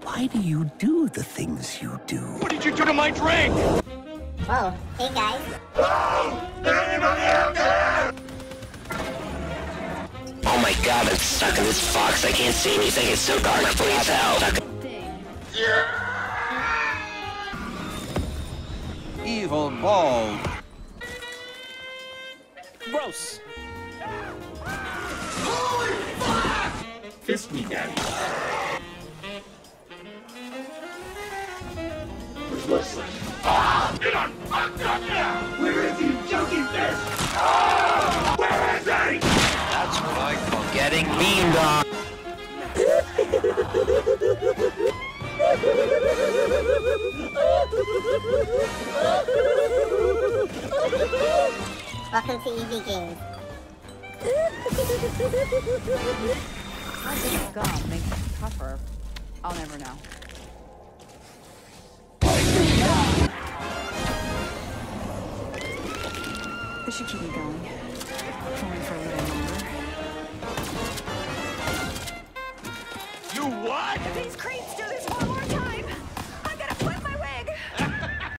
Why do you do the things you do? What did you do to my drink? Whoa, hey guys. Oh! Anybody out there? Oh my god, I'm stuck in this box. I can't see anything. It's so dark. Please help. Yeah! Evil ball. Gross. Holy fuck! Fist me, daddy. Listen. Ah! Get on fucked up now! Where is he, junkie fist? Ah! Where is he? That's what I call getting beamed on. Welcome to EV Games. How this gum makes it tougher, I'll never know. This should keep me going. Only for a little longer. You what? These creeps do this one more time!